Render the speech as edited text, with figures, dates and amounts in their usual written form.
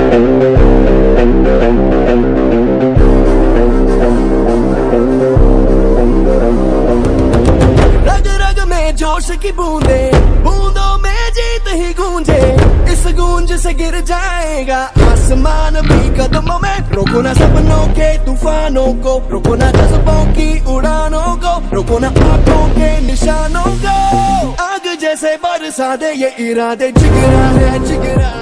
रग रग में जोश की बूंदे, बूंदों में जीत ही गूंजे। इस गूंज से गिर जाएगा आसमान भी कदमों में। रोको ना सपनों के तूफानों को, रोको ना जज्बों की उड़ानों को, रोको ना आंखों के निशानों को। आग जैसे बरसा दे ये इरादे, जिगरा है जिगरा।